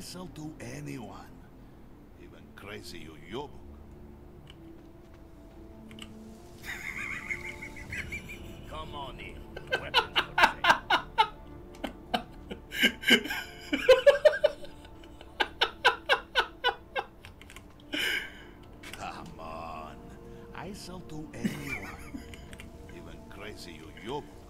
sell to anyone, even crazy Uyobuk. Come on in. Weapons for sale. Come on. I sell to anyone, even crazy Uyobuk.